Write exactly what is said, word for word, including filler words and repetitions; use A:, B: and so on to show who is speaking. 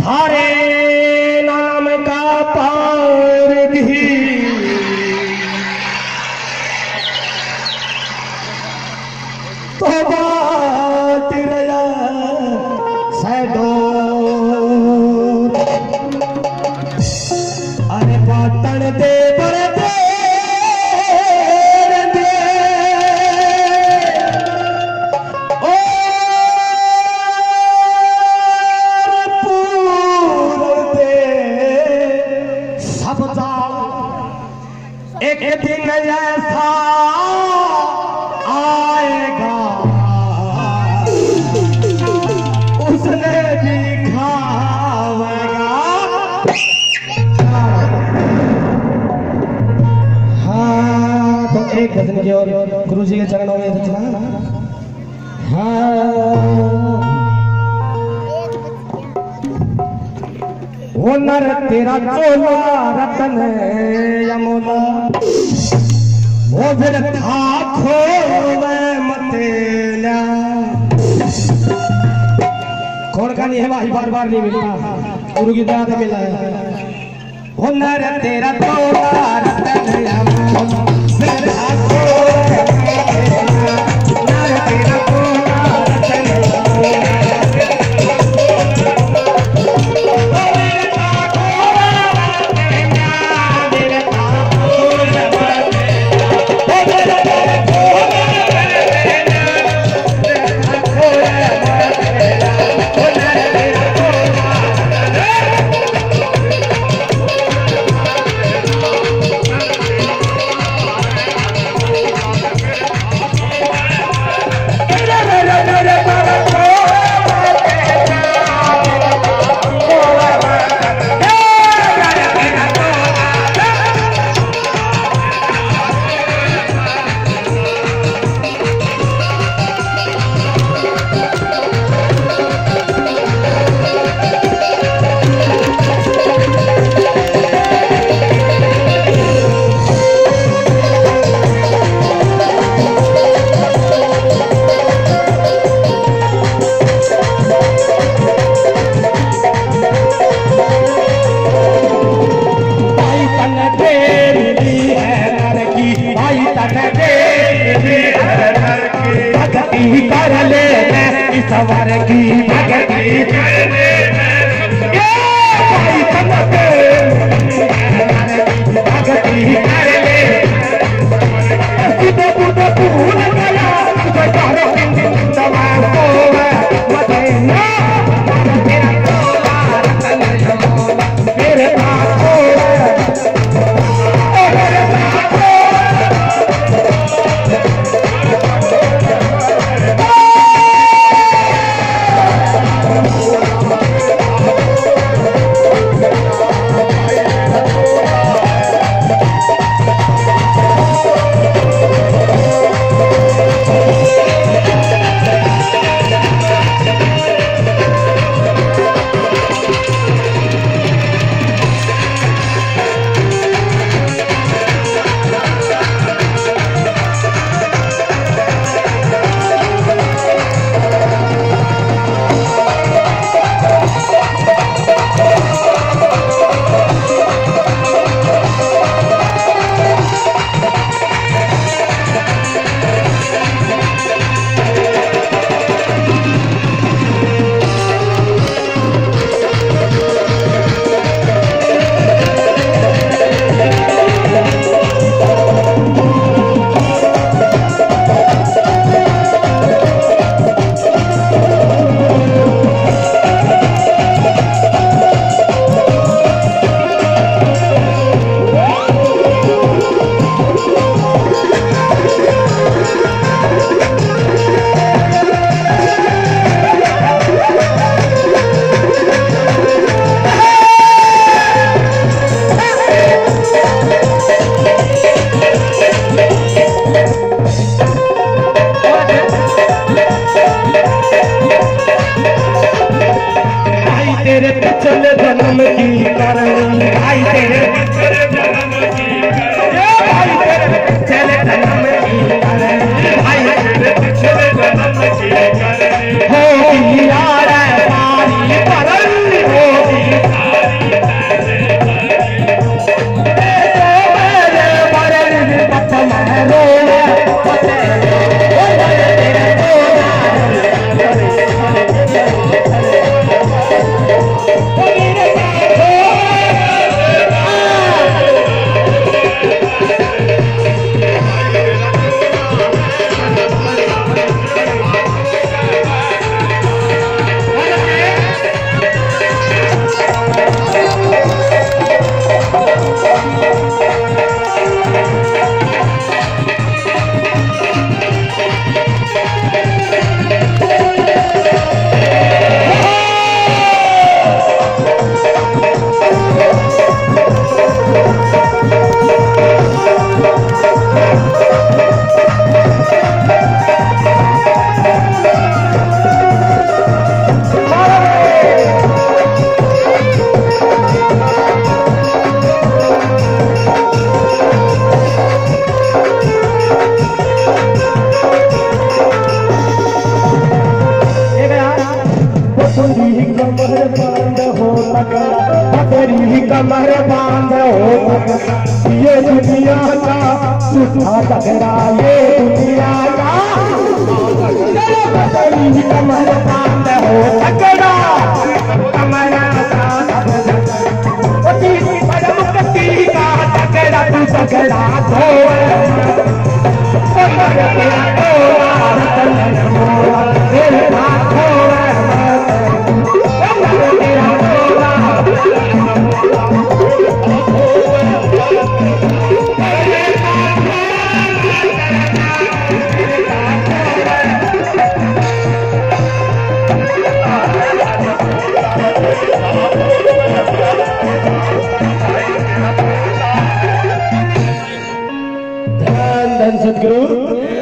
A: थारे नाम का पार दी तो बात रया सैदो अरे बातन दे बड़े एक दिन ऐसा आएगा उसने भी खाएगा। हाँ तो एक भजन की और गुरु जी के चरणों में रचना। हाँ वो नर तेरा चोला रतन यमुना वो फिर था खो मतेला। कौन का नहीं है भाई बार बार नहीं मिलता गुरु की दाद मिला है। वो नर तेरा चोला रतन यमुना फिर था खो नर तेरा चोला रतन यमुना कर ले सवर की भगती कर ले भगती कर ले भूल गया मेरे हो कमर बांध हो ये दुनिया का सुधा तगड़ा ये दुनिया का कमर बांध हो तगड़ा कमर का तगड़ा तू तगड़ा धो सदगुरु